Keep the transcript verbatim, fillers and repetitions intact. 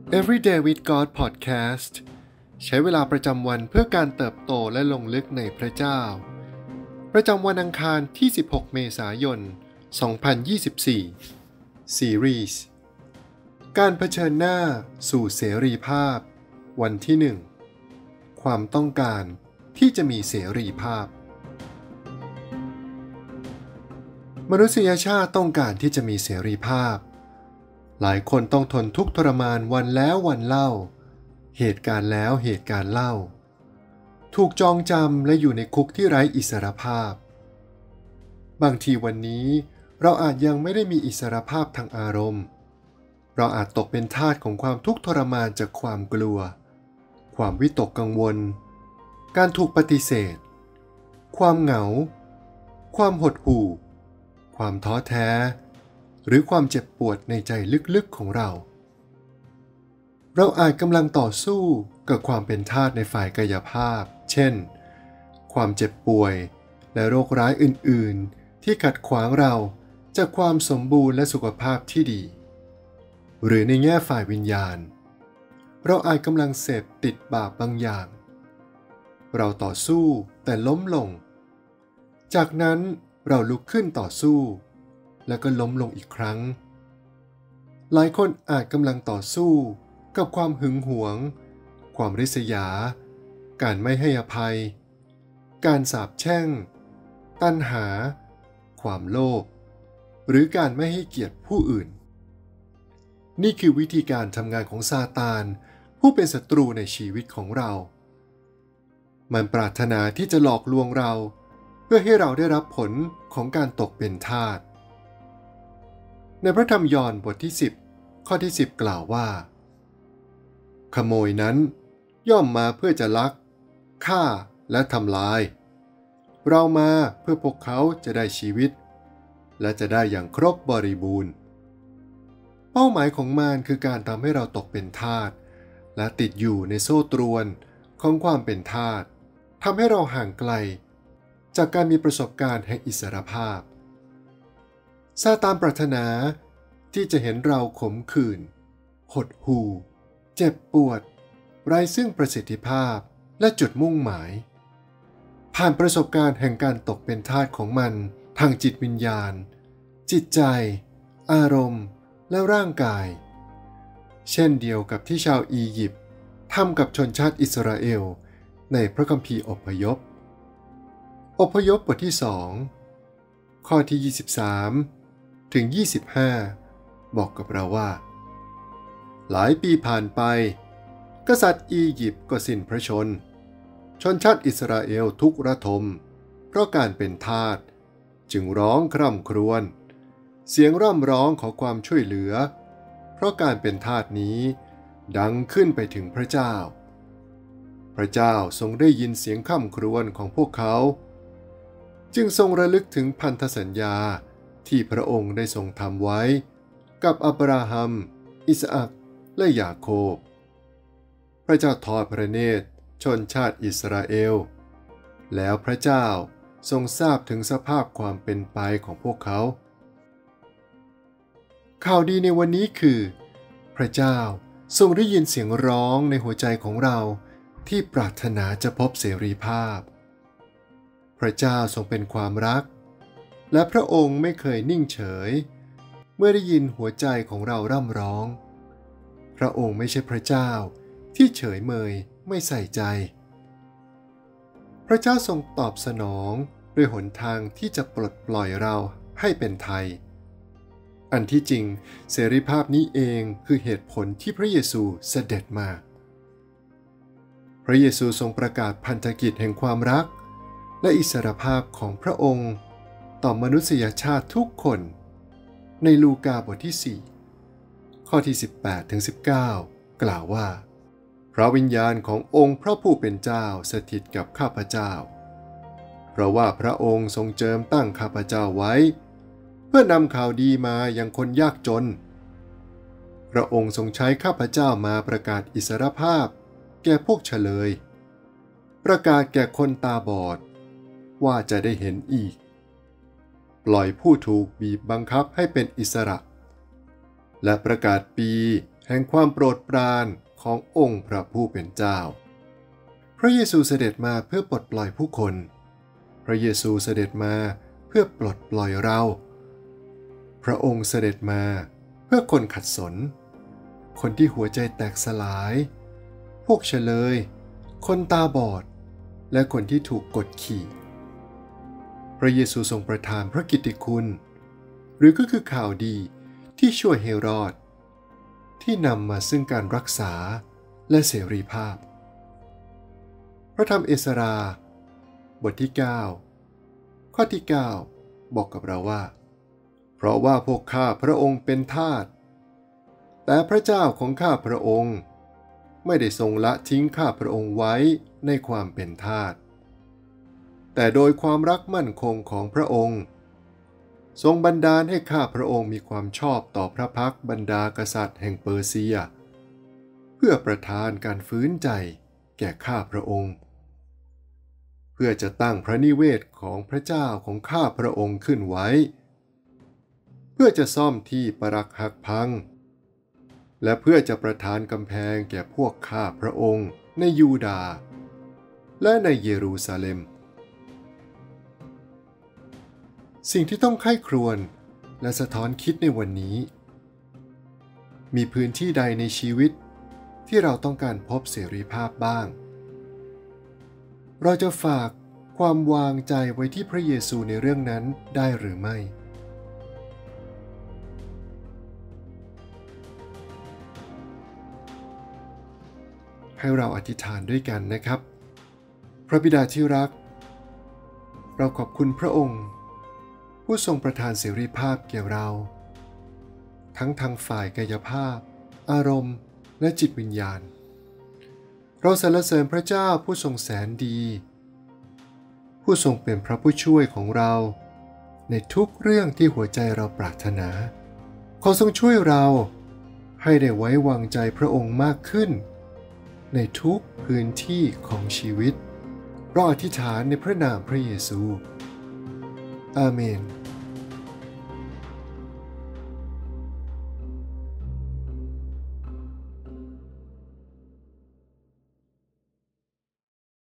Everyday with God Podcast ใช้เวลาประจำวันเพื่อการเติบโตและลงลึกในพระเจ้าประจำวันอังคารที่สิบหกเมษายนสองพันยี่สิบสี่ซีรีส์การเผชิญหน้าสู่เสรีภาพวันที่หนึ่งความต้องการที่จะมีเสรีภาพมนุษยชาติต้องการที่จะมีเสรีภาพหลายคนต้องทนทุกข์ทรมานวันแล้ววันเล่าเหตุการณ์แล้วเหตุการณ์เล่าถูกจองจำและอยู่ในคุกที่ไร้อิสรภาพบางทีวันนี้เราอาจยังไม่ได้มีอิสรภาพทางอารมณ์เราอาจตกเป็นทาสของความทุกข์ทรมานจากความกลัวความวิตกกังวลการถูกปฏิเสธความเหงาความหดหู่ความท้อแท้หรือความเจ็บปวดในใจลึกๆของเราเราอาจกำลังต่อสู้กับความเป็นทาสในฝ่ายกายภาพเช่นความเจ็บป่วยและโรคร้ายอื่นๆที่ขัดขวางเราจากความสมบูรณ์และสุขภาพที่ดีหรือในแง่ฝ่ายวิญญาณเราอาจกำลังเสพติดบาปบางอย่างเราต่อสู้แต่ล้มลงจากนั้นเราลุกขึ้นต่อสู้แล้วก็ล้มลงอีกครั้งหลายคนอาจกำลังต่อสู้กับความหึงหวงความริษยาการไม่ให้อภัยการสาปแช่งตัณหาความโลภหรือการไม่ให้เกียรติผู้อื่นนี่คือวิธีการทำงานของซาตานผู้เป็นศัตรูในชีวิตของเรามันปรารถนาที่จะหลอกลวงเราเพื่อให้เราได้รับผลของการตกเป็นทาสในพระธรรมยอห์นบทที่สิบข้อที่สิบกล่าวว่าขโมยนั้นย่อมมาเพื่อจะลักฆ่าและทำลายเรามาเพื่อพวกเขาจะได้ชีวิตและจะได้อย่างครบบริบูรณ์เป้าหมายของมารคือการทำให้เราตกเป็นทาสและติดอยู่ในโซ่ตรวนของความเป็นทาสทำให้เราห่างไกลจากการมีประสบการณ์แห่งอิสรภาพซาตานปรารถนาที่จะเห็นเราขมขื่นหดหู่เจ็บปวดไร้ซึ่งประสิทธิภาพและจุดมุ่งหมายผ่านประสบการณ์แห่งการตกเป็นทาสของมันทางจิตวิญญาณจิตใจอารมณ์และร่างกายเช่นเดียวกับที่ชาวอียิปต์ทำกับชนชาติอิสราเอลในพระคัมภีร์อพยพอพยพบทที่สองข้อที่ยี่สิบสามถึงยี่สิบห้าบอกกับเราว่าหลายปีผ่านไปกษัตริย์อียิปต์ก็สิ้นพระชนชนชาติอิสราเอลทุกข์ระทมเพราะการเป็นทาสจึงร้องคร่ำครวญเสียงร่ำร้องขอความช่วยเหลือเพราะการเป็นทาสนี้ดังขึ้นไปถึงพระเจ้าพระเจ้าทรงได้ยินเสียงคร่ำครวญของพวกเขาจึงทรงระลึกถึงพันธสัญญาที่พระองค์ได้ทรงทำไว้กับอับราฮัมอิสอัคและยาโคบพระเจ้าทอดพระเนตรชนชาติอิสราเอลแล้วพระเจ้าทรงทราบถึงสภาพความเป็นไปของพวกเขาข่าวดีในวันนี้คือพระเจ้าทรงได้ยินเสียงร้องในหัวใจของเราที่ปรารถนาจะพบเสรีภาพพระเจ้าทรงเป็นความรักและพระองค์ไม่เคยนิ่งเฉยเมื่อได้ยินหัวใจของเราร่ำร้องพระองค์ไม่ใช่พระเจ้าที่เฉยเมยไม่ใส่ใจพระเจ้าทรงตอบสนองด้วยหนทางที่จะปลดปล่อยเราให้เป็นไทยอันที่จริงเสรีภาพนี้เองคือเหตุผลที่พระเยซูเสด็จมาพระเยซูทรงประกาศพันธกิจแห่งความรักและอิสรภาพของพระองค์ต่อมนุษยชาติทุกคนในลูกาบทที่สี่ข้อที่สิบแปดถึงสิบเก้ากล่าวว่าพระวิญญาณขององค์พระผู้เป็นเจ้าสถิตกับข้าพเจ้าเพราะว่าพระองค์ทรงเจิมตั้งข้าพเจ้าไว้เพื่อนำข่าวดีมายังคนยากจนพระองค์ทรงใช้ข้าพเจ้ามาประกาศอิสรภาพแก่พวกเฉลยประกาศแก่คนตาบอดว่าจะได้เห็นอีกปล่อยผู้ถูกบีบบังคับให้เป็นอิสระและประกาศปีแห่งความโปรดปรานขององค์พระผู้เป็นเจ้าพระเยซูเสด็จมาเพื่อปลดปล่อยผู้คนพระเยซูเสด็จมาเพื่อปลดปล่อยเราพระองค์เสด็จมาเพื่อคนขัดสนคนที่หัวใจแตกสลายพวกเฉลยคนตาบอดและคนที่ถูกกดขี่พระเยซูทรงประทานพระกิตติคุณหรือก็คือข่าวดีที่ช่วยให้รอดที่นำมาซึ่งการรักษาและเสรีภาพพระธรรมเอสราบทที่เก้าข้อที่เก้าบอกกับเราว่าเพราะว่าพวกข้าพระองค์เป็นทาสแต่พระเจ้าของข้าพระองค์ไม่ได้ทรงละทิ้งข้าพระองค์ไว้ในความเป็นทาสแต่โดยความรักมั่นคงของพระองค์ทรงบันดาลให้ข้าพระองค์มีความชอบต่อพระพักบรรดากษัตริย์แห่งเปอร์เซียเพื่อประทานการฟื้นใจแก่ข้าพระองค์เพื่อจะตั้งพระนิเวศของพระเจ้าของข้าพระองค์ขึ้นไว้เพื่อจะซ่อมที่ปรักหักพังและเพื่อจะประทานกำแพงแก่พวกข้าพระองค์ในยูดาห์และในเยรูซาเล็มสิ่งที่ต้องใคร่ครวญและสะท้อนคิดในวันนี้มีพื้นที่ใดในชีวิตที่เราต้องการพบเสรีภาพบ้างเราจะฝากความวางใจไว้ที่พระเยซูในเรื่องนั้นได้หรือไม่ให้เราอธิษฐานด้วยกันนะครับพระบิดาที่รักเราขอบคุณพระองค์ผู้ทรงประทานเสรีภาพแก่เราทั้งทางฝ่ายกายภาพอารมณ์และจิตวิญญาณเราสรรเสริญพระเจ้าผู้ทรงแสนดีผู้ทรงเป็นพระผู้ช่วยของเราในทุกเรื่องที่หัวใจเราปรารถนาขอทรงช่วยเราให้ได้ไว้วางใจพระองค์มากขึ้นในทุกพื้นที่ของชีวิตเราอธิษฐานในพระนามพระเยซูอาเมน